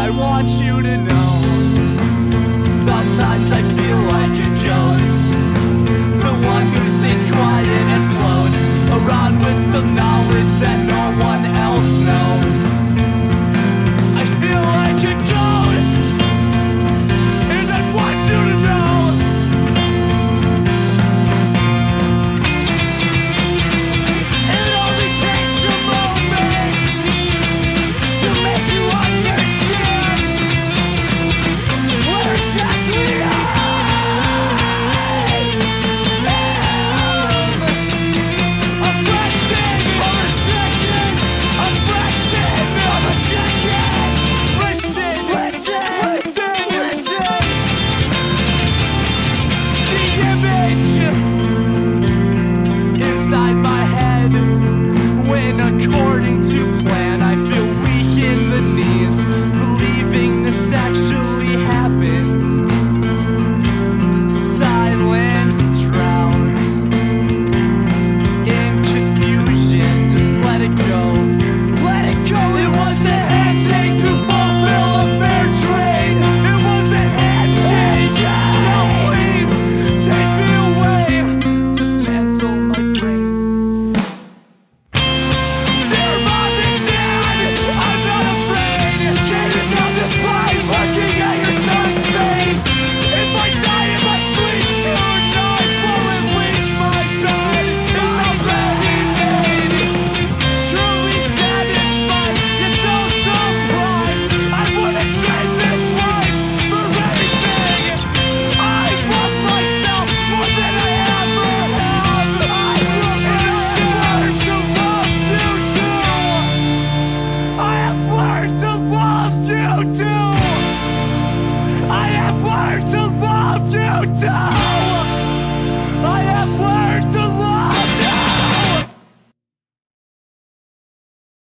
I want you to know, sometimes I feel like a ghost, the one who stays quiet and floats around with some knowledge that no one else knows. I feel like a ghost, and I want you to know. It only takes a moment to make you understand where exactly I am. A fraction of a second, a fraction of a second. Listen, listen, listen, listen. The image inside my head, when according to plan I feel weak in the knees, believing this actually happens. Silence drowns in confusion. Just let it go. Let it go. It was a handshake to fulfill a fair trade. It was a handshake. Now please take me away. Dismantle my brain. Dear Mom and Dad, I'm not afraid. Can you tell this blind looking at your son's face? If I die in my sleep tonight, will at least my bed is already made. Truly satisfied, yet so surprised. I wouldn't trade this life for anything. I love myself more than I ever have. I learned to love you too. I have learned to love you too. I have learned to love you too.